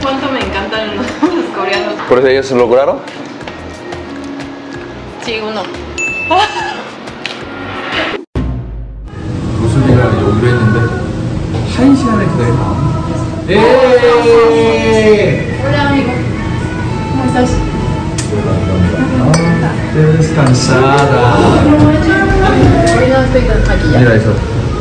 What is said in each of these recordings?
cuánto me encantan los coreanos. ¿Por eso ellos lo lograron? Sí, uno. 로슬리가 오기로 했는데 1시간에 거의 나와. Hola, amigo. ¿Cómo estás? Descansada. Hoy no estoy tan maquillada. Mira eso.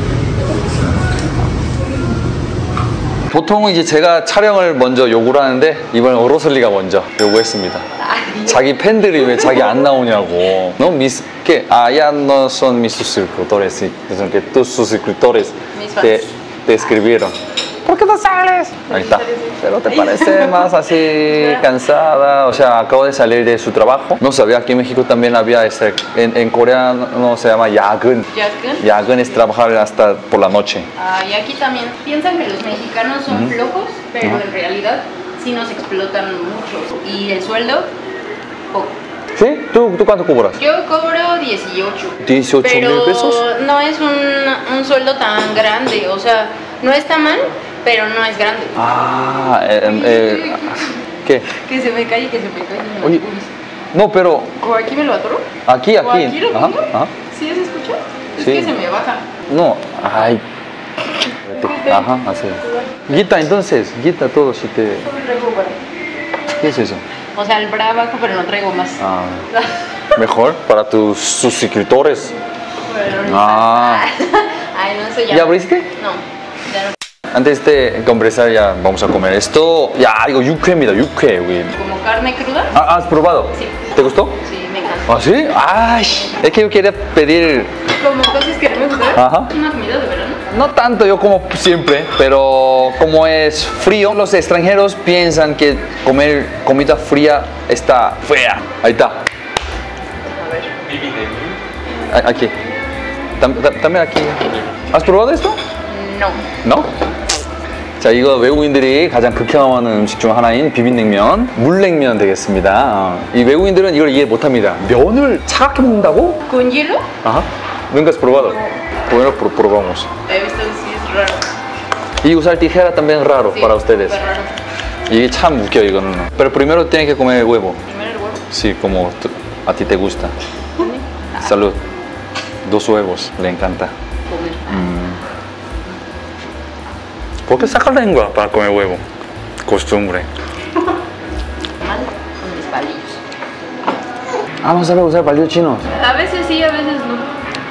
보통 이제 제가 촬영을 먼저 요구를 하는데 이번엔 오로슬리가 먼저 요구했습니다. 자기 팬들이 왜 자기 안 나오냐고. No mis que allá no son mis suscriptores, sí, son que tus suscriptores te escribieron. ¿Por qué no sales? Ahí está. Pero te parece más así cansada. O sea, acabo de salir de su trabajo. No sabía, aquí en México también había en coreano se llama 야근. ¿Yagen? 야근 es trabajar hasta por la noche. Y aquí también piensan que los mexicanos son flojos, pero en realidad sí nos explotan mucho. Y el sueldo, poco. ¿Sí? ¿Tú cuánto cobras? Yo cobro 18. 18 pero mil pesos. No es un sueldo tan grande, o sea, no está mal, pero no es grande. Ah, ¿qué? Que se me cae, que se me cae. Oye, no, pero ¿O aquí me lo atoro? aquí. ¿O aquí lo Ajá, pongo? ajá. ¿Sí se escucha? Es Sí. que se me baja. No, ay. Ajá, así. Guita, entonces, guita todo si te... ¿Qué es eso? O sea, el bra bajo, pero no traigo más. Ah, mejor para tus suscriptores. Bueno, Ah. Ay, no sé ya. ¿Ya abriste? No, ya no. Antes de conversar ya vamos a comer esto. Ya, 이거 육회입니다, 육회. 우리. ¿Como carne cruda? Ah, ¿has probado? Sí. ¿Te gustó? Sí, me encanta. ¿Ah, sí? Ay, es que yo quería pedir... Como cosas que no me gustan. Ajá. Es una comida de verano. No tanto, yo como siempre, pero como es frío, los extranjeros piensan que comer comida fría está fea. Ahí está. A ver. Aquí. También aquí. ¿Has probado esto? No. No? 자, 이거 외국인들이 가장 극혐하는 음식 중 하나인 비빔냉면, 물냉면 되겠습니다. 이 외국인들은 이걸 이해 못합니다. 면을 차갑게 먹는다고? ¿Con hielo? Ajá. ¿Nunca has probado? Bueno, probamos. He visto, sí, es raro. Y usar tijera también es raro Sí, para ustedes. súper raro. 이게 참 웃겨 이거는. Pero primero tiene que comer huevo. Primero el huevo. Sí, como a ti te gusta. Salud. 2 huevos, le encanta. Comer. ¿Por qué sacar lengua para comer huevo? Costumbre. Mal con mis palillos. Ah, no sabe usar palillos chinos. A veces sí, a veces no.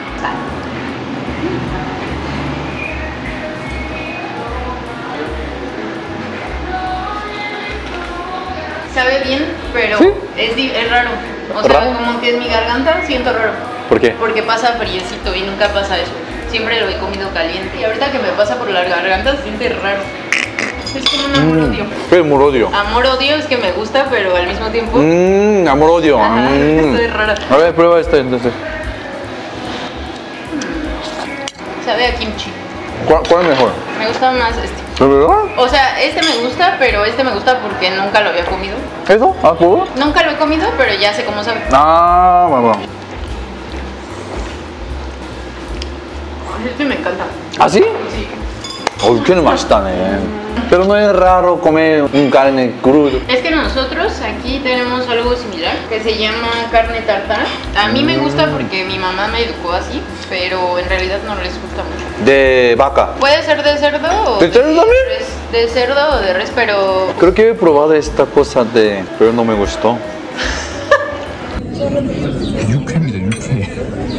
Sabe bien, pero ¿Sí? es raro. O sea, ¿Raro? como que en mi garganta siento raro. ¿Por qué? Porque pasa friecito y nunca pasa eso. Siempre lo he comido caliente. Y ahorita que me pasa por la garganta se siente raro. Es como un amor-odio. ¿Qué amor-odio? Amor-odio es que me gusta, pero al mismo tiempo... Amor-odio. Ajá, estoy rara. A ver, prueba esto entonces. Sabe a kimchi. ¿Cuál es mejor? Me gusta más este. ¿De verdad? O sea, este me gusta, pero este me gusta porque nunca lo había comido. ¿Eso? ¿Ah, puro? Nunca lo he comido, pero ya sé cómo sabe. 아, 맞아. Este me encanta. ¿Ah, sí? Sí. 육회는 맛있다네. Pero no es raro comer un carne crudo. Es que nosotros aquí tenemos algo similar que se llama carne tartar. A mí me gusta porque mi mamá me educó así, pero en realidad no les gusta mucho. De vaca. Puede ser de cerdo o ¿De cerdo también? res. De cerdo o de res, pero Creo que he probado esta cosa pero no me gustó. 육회입니다, 육회.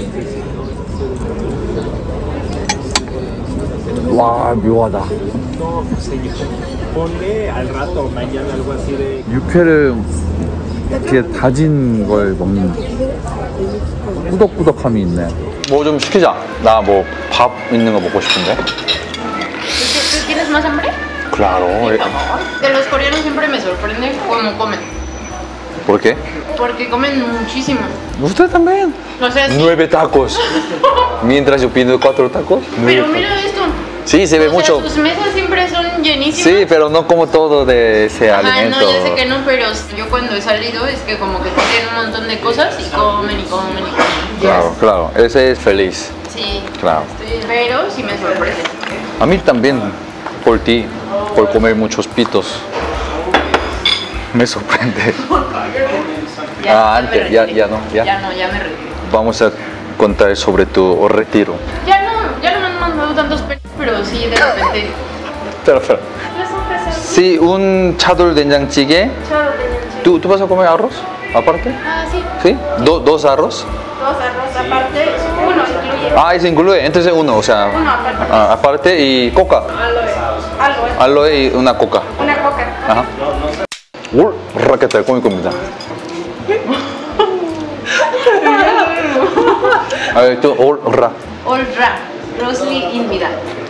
와, 묘하다. No, señor. Ponle al rato, mañana, algo así de. 육회를 이렇게 다진 걸 먹는 꾸덕꾸덕함이 있네. 뭐 좀 시키자. 나 뭐 밥 있는 거 먹고 싶은데. ¿tú tienes más hambre? Claro. De los coreanos siempre me sorprende cómo comen. ¿Por qué? Porque comen muchísimo. Usted también. O sea, sí. 9 tacos. Mientras yo pido 4 tacos. Pero mira esto. Sí, se ve O sea, mucho. sus mesas siempre son llenísimas. Sí, pero no como todo de ese Ajá, alimento. no, ya sé que no, pero yo cuando he salido es que como que tienen un montón de cosas y comen y comen y comen. Claro, claro. Ese es feliz. Sí, Claro. pero sí me sorprende. A mí también, por ti, por comer muchos pitos. Me sorprende. Ya Antes, me retiré. ya no, ya. Ya no, ya me retiré. Vamos a contar sobre tu retiro. Ya no me han mandado tantos pelos, pero sí, de repente. Espera. Sí, un chadol 된장찌개. ¿Tú vas a comer arroz aparte? Ah, sí. ¿Sí? ¿Dos arroz? Dos arroz aparte, uno incluye. Ah, se incluye, entonces uno, o sea, Uno aparte. aparte y coca. Aloe y una coca. Una coca. Ajá. 올 라켓을 꾸밀 겁니다. 또 올라. 올라. 로슬리입니다.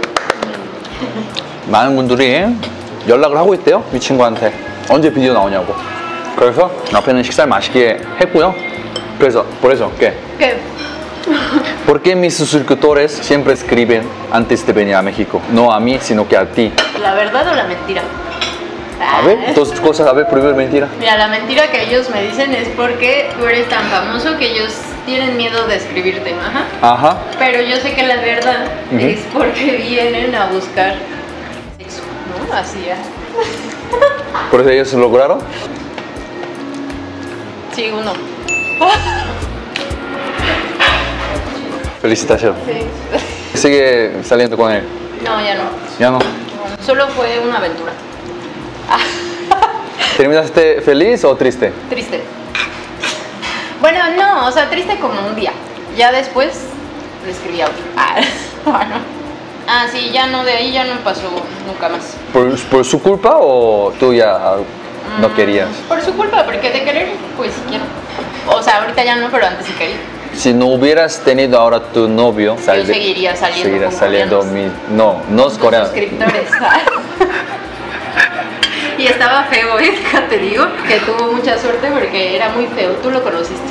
많은 분들이 연락을 하고 있대요, 이 친구한테. 언제 비디오 나오냐고. 그래서 앞에는 식사를 맛있게 했고요. 그래서, por eso, ¿qué? ¿Qué? ¿Por qué mis suscriptores siempre escriben antes de venir a México? No a mí, sino que a ti. ¿La verdad o la mentira? A ver, dos cosas, a ver, primero mentira. Mira, la mentira que ellos me dicen es porque tú eres tan famoso que ellos tienen miedo de escribirte. Ajá. Ajá. Pero yo sé que la verdad Ujú. es porque vienen a buscar sexo, ¿no? Así ya. Por eso ellos lo lograron. Sí, uno. Felicitaciones. Sí. Sigue saliendo con él. No, ya no. Ya no. Solo fue una aventura. ¿Terminaste feliz o triste? Triste. Bueno, no, o sea, triste como un día. Ya después le escribí a otro. Bueno. Ah, sí, ya no, de ahí ya no pasó nunca más. ¿Por su culpa o tú ya no querías? Por su culpa, porque de querer, pues sí quiero. O sea, ahorita ya no, pero antes sí quería. Si no hubieras tenido ahora tu novio, Yo seguiría saliendo seguirías con saliendo coreanos. no es coreano. Suscriptores. Y estaba feo, te digo que tuvo mucha suerte porque era muy feo. Tú lo conociste.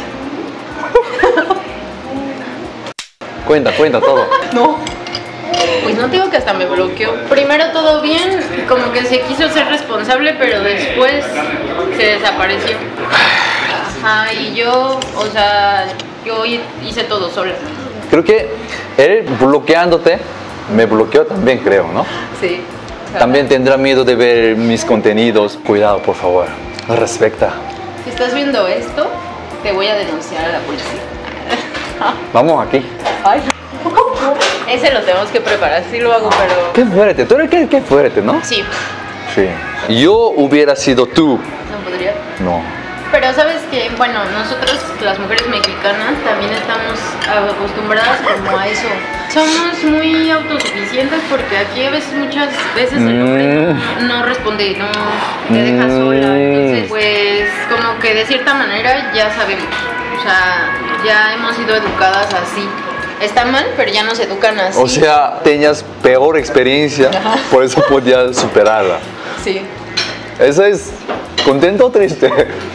Cuenta todo. No. Pues no te digo que hasta me bloqueó. Primero todo bien, como que se quiso ser responsable, pero después se desapareció. Ajá, y yo, o sea, yo hice todo sola. Creo que él bloqueándote me bloqueó también, creo, ¿no? Sí. También tendrá miedo de ver mis contenidos. Cuidado, por favor. Respecta. Si estás viendo esto, te voy a denunciar a la policía. Vamos aquí. Ay, ese lo tenemos que preparar, sí lo hago, pero... Qué fuerte. Tú eres qué fuerte, ¿no? Sí, Sí. Yo hubiera sido tú. no podría. No. Pero sabes que, bueno, nosotros las mujeres mexicanas también estamos acostumbradas como a eso. Somos muy autosuficientes porque aquí muchas veces el hombre no responde, no te deja sola. Entonces, pues como que de cierta manera ya sabemos. O sea, ya hemos sido educadas así. Está mal, pero ya nos educan así. O sea, tenías peor experiencia, por eso podías superarla. Sí. ¿Eso es contento o triste?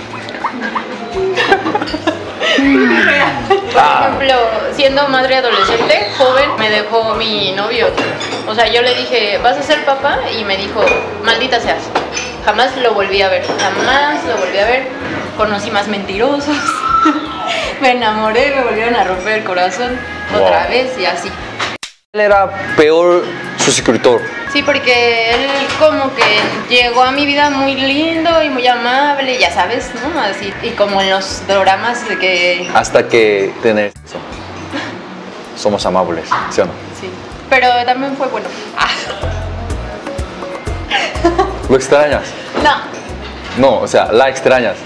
Por ejemplo, siendo madre adolescente, joven, me dejó mi novio. O sea, yo le dije, ¿vas a ser papá? Y me dijo, maldita seas. Jamás lo volví a ver, jamás lo volví a ver. Conocí más mentirosos. Me enamoré, me volvieron a romper el corazón otra vez y así. Él era peor suscriptor. Sí, porque él como que llegó a mi vida muy lindo y muy amable, ya sabes, ¿no? Así, y como en los dramas de que... Hasta que tenés eso. Somos amables, ¿sí o no? Sí, pero también fue bueno. ¿Lo extrañas? No. No, o sea, la extrañas.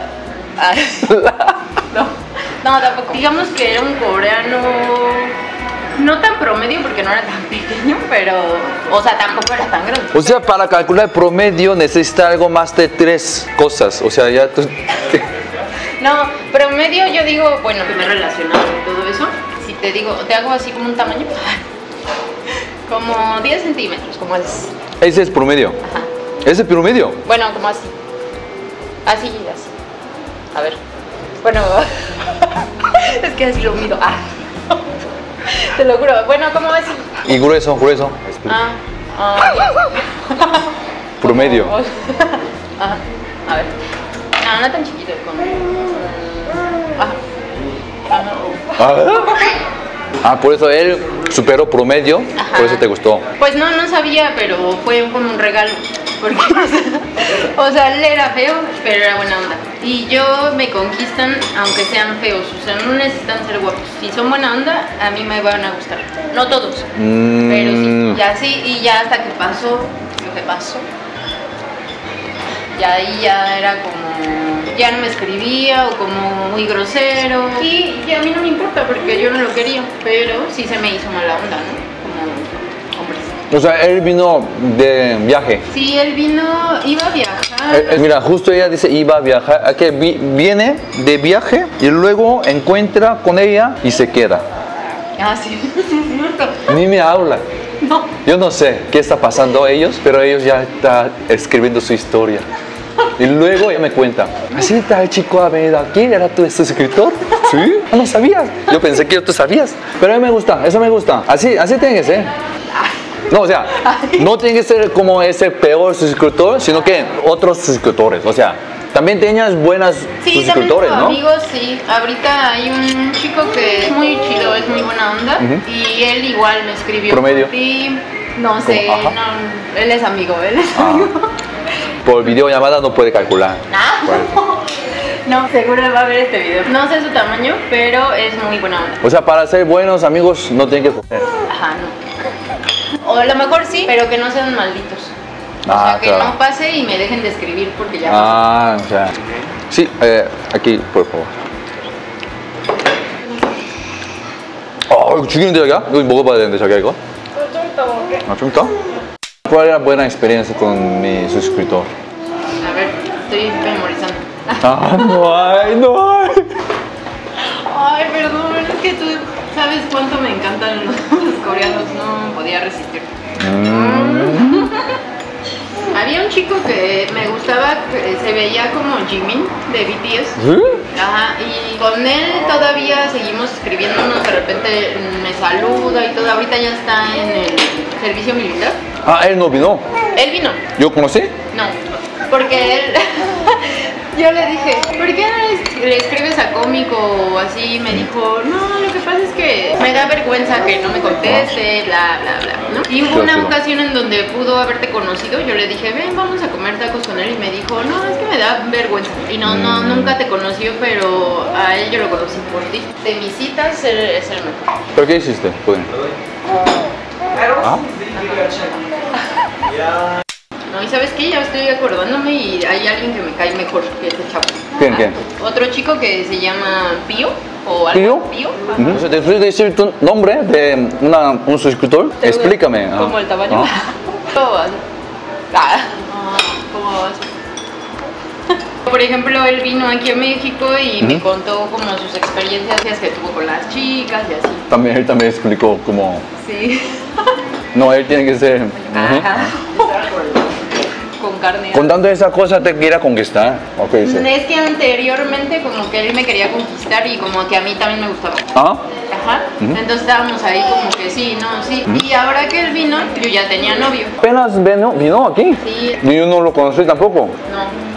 No, tampoco. Digamos que era un coreano no tan promedio porque no era tan pequeño, pero, o sea, tampoco era tan grande. O sea, para calcular el promedio necesita algo más de 3 cosas. O sea, ya tú... No, promedio yo digo, bueno, que me he relacionado y todo eso. Si te digo, te hago así como un tamaño, como 10 centímetros, como es. Ese es promedio. Ajá. ¿Ese es promedio? Bueno, como así. Así y así. A ver. Bueno, es que así lo mido. Te lo juro. Bueno, como así. Y grueso. Promedio. Ajá. A ver. No, no tan chiquito. Como... Por eso él superó promedio. Ajá. Por eso te gustó. Pues no sabía, pero fue como un regalo. Porque, O sea, él era feo, pero era buena onda. Y yo me conquistan aunque sean feos. O sea, no necesitan ser guapos. Si son buena onda, a mí me van a gustar. No todos, pero sí. Y así, y ya hasta que pasó lo que pasó. Y ahí ya era como, ya no me escribía o como muy grosero. Y a mí no me importa porque yo no lo quería, pero sí se me hizo mala onda, ¿no? Como hombres. O sea, él vino de viaje. Sí, él vino, iba a viajar. Mira, justo ella dice iba a viajar. ¿A qué? Viene de viaje y luego encuentra con ella y se queda. Ah, sí, sí, es cierto. Ni me habla. No. Yo no sé qué está pasando a ellos, pero ellos ya están escribiendo su historia. Y luego ella me cuenta, así está el chico ha venido aquí, ¿era tú este escritor? Sí, no sabías. Yo pensé que tú sabías. Pero a mí me gusta, eso me gusta. Así tiene que ser. No, o sea, no tiene que ser como ese peor suscriptor, sino que otros suscriptores. O sea, también tenías buenas suscriptores, ¿no? Amigos, sí. Ahorita hay un chico que es muy chido, es muy buena onda. Y él igual me escribió. ¿Promedio? Y no sé, no, él es amigo, Por videollamada no puede calcular. No, seguro va a ver este video. No sé su tamaño, pero es muy buena onda. O sea, para ser buenos amigos no tienen que coger. Ajá, no. O a lo mejor sí, pero que no sean malditos. O sea, que claro. no pase y me dejen de escribir porque ya O sea. Sí, aquí, por favor. 죽이는데 자기야? 이거 먹어봐야 되는데 자기야 이거? 좀 이따 먹을게. 좀 이따? ¿Cuál era buena experiencia con mi suscriptor? A ver, estoy memorizando. No hay. Ay, perdón, es que tú sabes cuánto me encantan los coreanos, no podía resistir. Había un chico que me gustaba, que se veía como Jimin de BTS. ¿Sí? Ajá, y con él todavía seguimos escribiéndonos, de repente me saluda y todo, ahorita ya está en el servicio militar. Él no vino. Él vino. ¿Yo conocí? No, porque él, yo le dije, ¿por qué no le escribes a cómico o así? Me dijo, no, lo que pasa es que me da vergüenza que no me conteste, bla, bla, bla, ¿no? Y hubo una ocasión en donde pudo haberte conocido, yo le dije, ven, vamos a comer tacos con él, y me dijo, no, es que me da vergüenza. Y no, nunca te conoció, pero a él yo lo conocí por ti. De mis citas, es el mejor. ¿Pero qué hiciste? No, y ¿sabes qué? Ya estoy acordándome y hay alguien que me cae mejor que ese chavo. ¿Quién? Otro chico que se llama Pío o algo. ¿Pío? Después de decir tu nombre de un suscriptor, explícame. ¿Cómo el tamaño? ¿Cómo vas? Por ejemplo, él vino aquí a México y me contó como sus experiencias que tuvo con las chicas y así. Él también explicó cómo... Sí. No, él tiene que ser... Con carne. Contando esa cosa te quiera conquistar. Okay, sí. Es que anteriormente como que él me quería conquistar y como que a mí también me gustaba. Ajá. Entonces estábamos ahí como que sí, no, sí. Y ahora que él vino, yo ya tenía novio. ¿Apenas vino aquí? Sí. Y yo no lo conocí tampoco. No.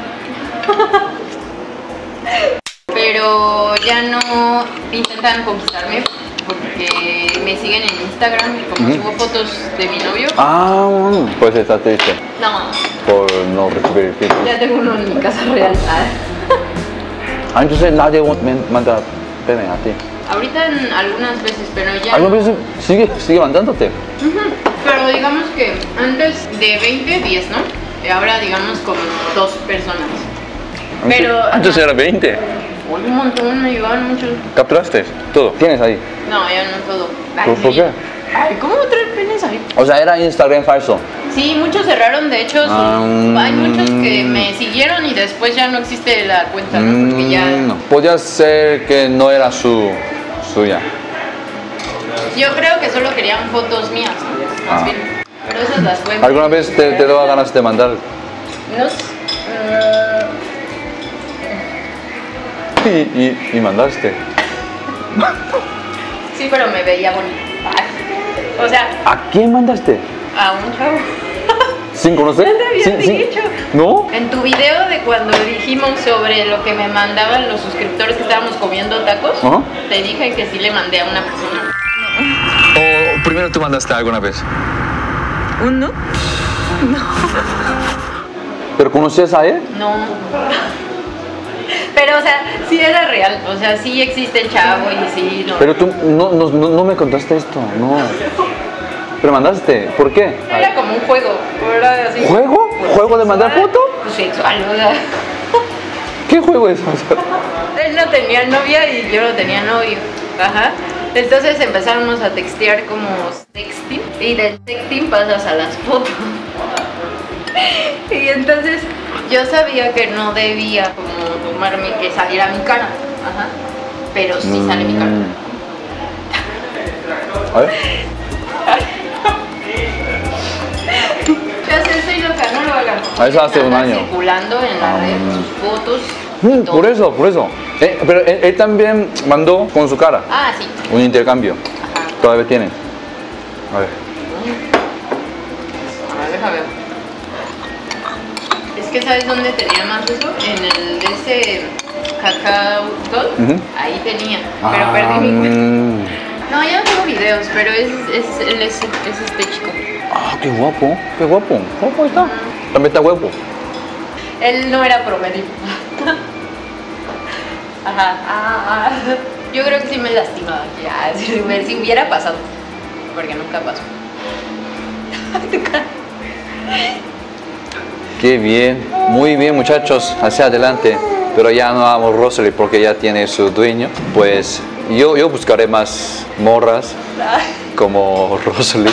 Pero ya no intentan conquistarme porque me siguen en Instagram y como subo fotos de mi novio. Pues está triste. No. Por no recibir feedback. Ya tengo uno en mi casa real. Entonces nadie manda pene a ti. Ahorita en algunas veces, pero ya. ¿Algunas veces sigue mandándote? Pero digamos que antes de 20, 10, ¿no? Y ahora digamos como 2 personas. Pero antes era 20. Un montón, me llevaban muchos. ¿Capturaste? Todo. ¿Tienes ahí? No, ya no todo. ¿Por qué? Ay, ¿cómo 3 penes ahí? O sea, era Instagram falso. Sí, muchos cerraron, de hecho, hay muchos que me siguieron y después ya no existe la cuenta, ¿no? Porque ya... Podía ser que no era suya. Yo creo que solo querían fotos mías, ¿no? Más bien. Pero esas las fue... ¿Alguna vez te daba ganas de mandar? No sé. Y mandaste. Sí, pero me veía bonito. O sea... ¿A quién mandaste? A un chavo. ¿Sin conocer? Ya te había dicho. ¿No? En tu video de cuando dijimos sobre lo que me mandaban los suscriptores que estábamos comiendo tacos, te dije que sí le mandé a una persona. ¿O primero tú mandaste alguna vez? ¿Un no? No. ¿Pero conocías a él? No. Pero, o sea, sí era real. O sea, sí existe el chavo y sí, no. Pero tú no me contaste esto, no. Pero mandaste, ¿por qué? Era como un juego. Era así. ¿Juego? ¿Juego de mandar foto? Pues sexual, o sea. ¿Qué juego es? Él no tenía novia y yo no tenía novio. Ajá. Entonces empezamos a textear como sexting. Y del sexting pasas a las fotos. Y entonces yo sabía que no debía como tomarme que saliera mi cara. Ajá. Pero sí sale mi cara. A ver. Ya sé, soy loca, no lo hagan. Eso hace un año. Circulando en la red sus fotos. y todo. Por eso. Pero él también mandó con su cara. Ah, sí. Un intercambio. Ajá. Todavía tienen. A ver. A ver, deja ver. Es que ¿sabes dónde tenía más eso? En el de ese Cacao Gold. Ahí tenía. Pero perdí mi cuenta. No, ya no tengo videos, pero es este chico. Ah, qué guapo. Qué guapo. Guapo está. También está guapo. Él no era promedio. Ajá. Yo creo que sí me lastimaba. Ya, si hubiera pasado. Porque nunca pasó. Qué bien. Muy bien, muchachos. Hacia adelante. Pero ya no amo Rosalie porque ya tiene su dueño. Pues yo buscaré más morras como Rosalie.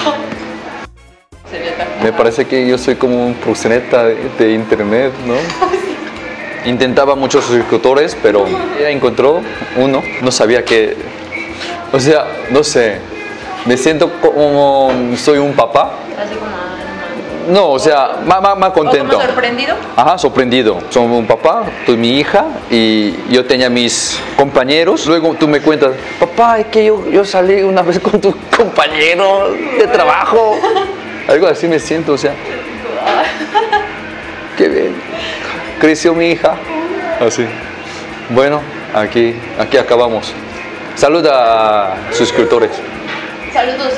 Me parece que yo soy como un proxeneta de internet, ¿no? Intentaba muchos suscriptores, pero ella encontró uno. No sabía que... O sea, no sé. Me siento como soy un papá. Así como... No, o sea, más contento. ¿O como sorprendido? Ajá, sorprendido. Soy un papá, tú mi hija y yo tenía mis compañeros. Luego tú me cuentas, papá, es que yo salí una vez con tu compañero de trabajo. Algo así me siento, o sea. Qué bien. Creció mi hija. Así. Bueno, aquí acabamos. Saluda a suscriptores. Saludos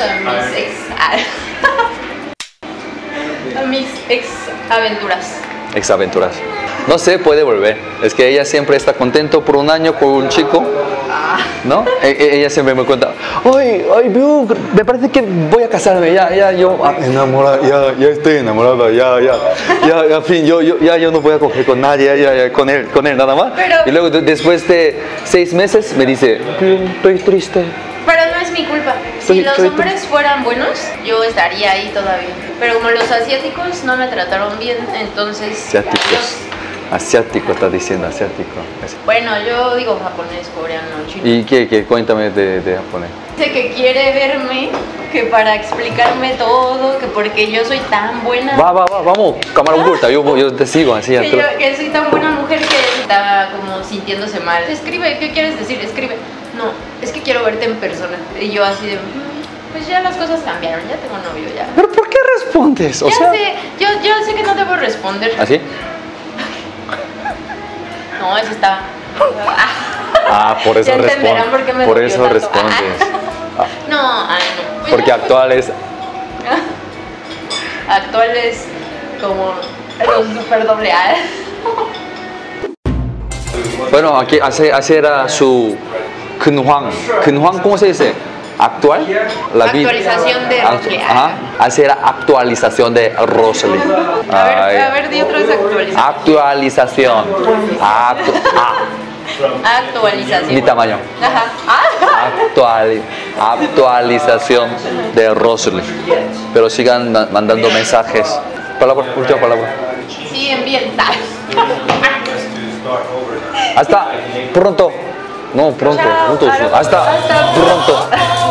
a mis ex aventuras. Ex aventuras. No sé, puede volver. Es que ella siempre está contento por un año con un chico. ¿No? Ella siempre me cuenta, ay, Bill, me parece que voy a casarme, yo enamorada, ya estoy enamorada, ya, en fin, yo no voy a coger con nadie, ya, con él nada más. Pero, y luego después de 6 meses me dice, estoy triste. Pero no es mi culpa. Si los hombres fueran buenos, yo estaría ahí todavía. Pero como los asiáticos no me trataron bien, entonces... Asiático, está diciendo, asiático. Bueno, yo digo japonés, coreano, chino. ¿Y qué? Cuéntame de japonés. Dice que quiere verme, que para explicarme todo, que porque yo soy tan buena. Vamos, cámara oculta, yo te sigo así. Que soy tan buena mujer que está como sintiéndose mal. Escribe, ¿qué quieres decir? Escribe. No, es que quiero verte en persona. Y yo así de... Pues ya las cosas cambiaron, ya tengo novio, ya. ¿Pero por qué respondes? O sea... sé, yo sé que no debo responder. ¿Así? No, eso está... por eso respondes. Por eso respondes. No. Pues porque actuales como los super doble A. Bueno, aquí así era su Kunhwan. ¿Kunhwan cómo se dice? ¿Actual? Actualización de Rosalie. Ajá. Así era actualización de Rosalie. A ver, di otra vez actualización. Actualización. Mi tamaño. Ajá. Actualización de Rosalie. Pero sigan mandando mensajes. Última palabra. Sí, envíen. Hasta pronto. No, pronto. Hasta pronto.